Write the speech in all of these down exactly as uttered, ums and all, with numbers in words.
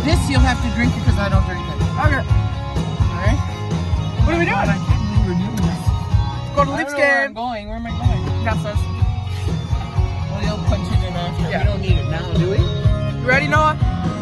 This you'll have to drink because I don't drink it. Okay. Alright? What are we doing? I can't believe we're doing this. Go to I Leap don't know where I'm Scan. going. Where am I going? Downstairs. Well, you'll punch it in after. Yeah. We don't need it now, do we? You ready, Noah?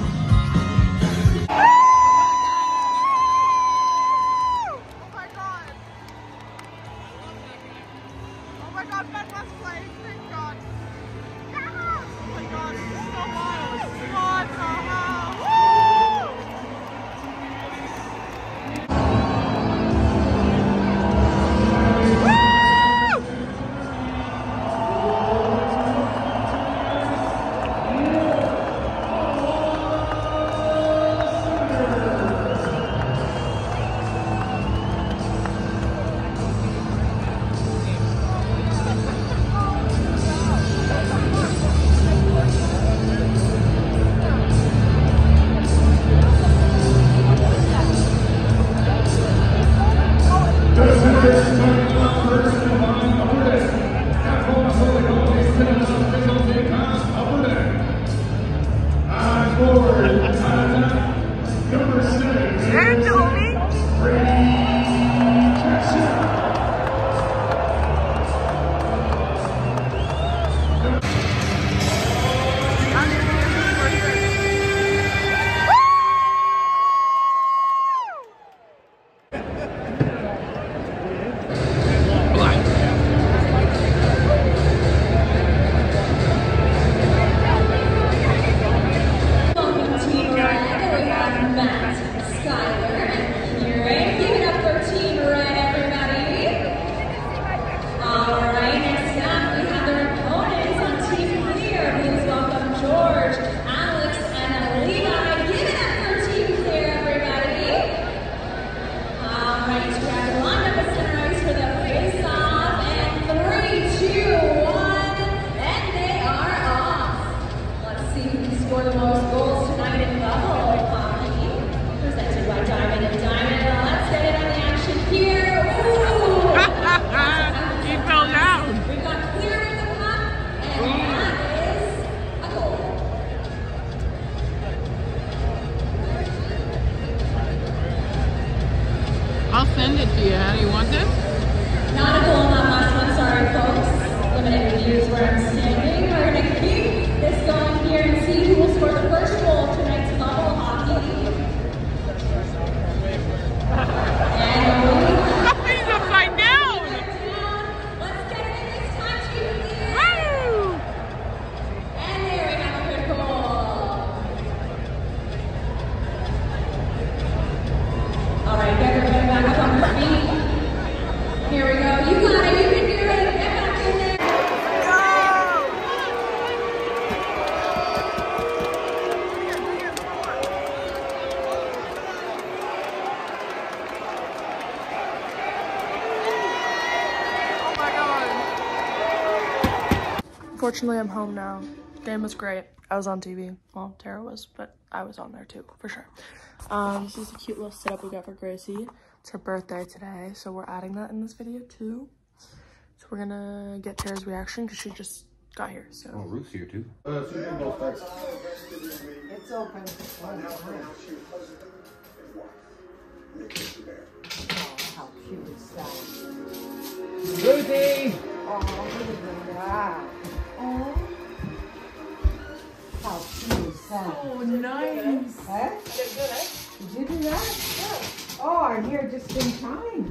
I'll send it to you. How do you want this? Not a goal on that last one, sorry folks. Limited views where I'm standing. We're going to keep this going here and see who will score the first goal of tonight's bubble hockey. And He's upside down! let's get it in this time, team leader. Woo! And there we have a good goal. All right, get everybody back up on your feet. Here we go. You got it. You can do it. Get back in there. Oh my god. Fortunately, I'm home now. Game was great. I was on T V. Well, Tara was, but I was on there too, for sure. Um, this is a cute little setup we got for Gracie. It's her birthday today, so we're adding that in this video too. So we're gonna get Tara's reaction because she just got here. So. Oh, Ruth's here too. Uh, Super Bowl starts. It's open. Oh, how cute is that? Ruthie! Oh, look at that. Oh. How cute is that? Oh, nice. Huh? Did you do that? Yeah. Oh, I'm here just in time.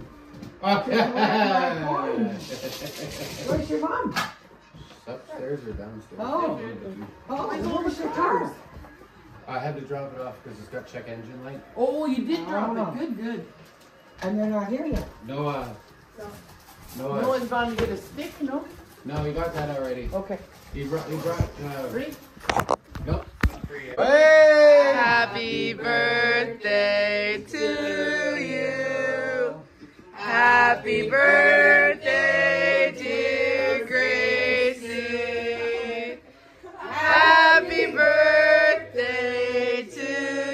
Where's your mom? Upstairs or downstairs? Oh. Oh, what was your car? I had to drop it off because it's got check engine light. Oh, you did drop it. Good, good. And they're not here yet. No, uh, no, No uh, one's bound to get a stick, no? no, he got that already. Okay. He brought, he brought, uh, Three? nope. Hey! Happy birthday to you. Happy birthday, dear Gracie. Happy birthday to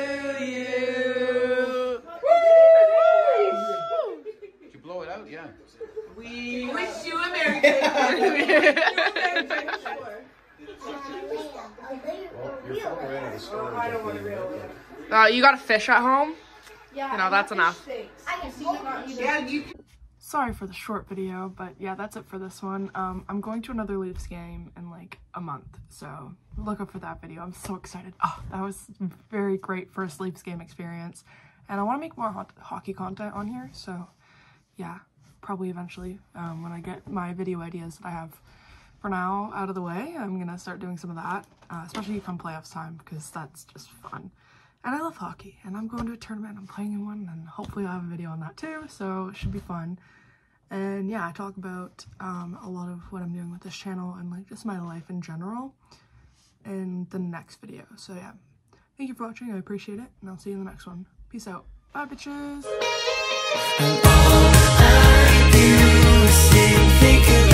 you. Did you blow it out? Yeah. We wish you a Merry Christmas. Well, your phone ran out of storage. I don't want to real. Uh, you got a fish at home? Yeah. You know, that's enough. I can see not yeah, you. Sorry for the short video, but yeah, that's it for this one. Um, I'm going to another Leafs game in like a month, so look up for that video. I'm so excited. Oh, that was very great first Leafs game experience, and I want to make more ho hockey content on here, so yeah, probably eventually um, when I get my video ideas that I have for now out of the way, I'm gonna start doing some of that, uh, especially come playoffs time, because that's just fun. And I love hockey, and I'm going to a tournament, I'm playing in one, and hopefully I'll have a video on that too, so it should be fun. And yeah, I talk about um, a lot of what I'm doing with this channel and like just my life in general in the next video. So yeah, thank you for watching, I appreciate it, and I'll see you in the next one. Peace out. Bye, bitches! And all I do is think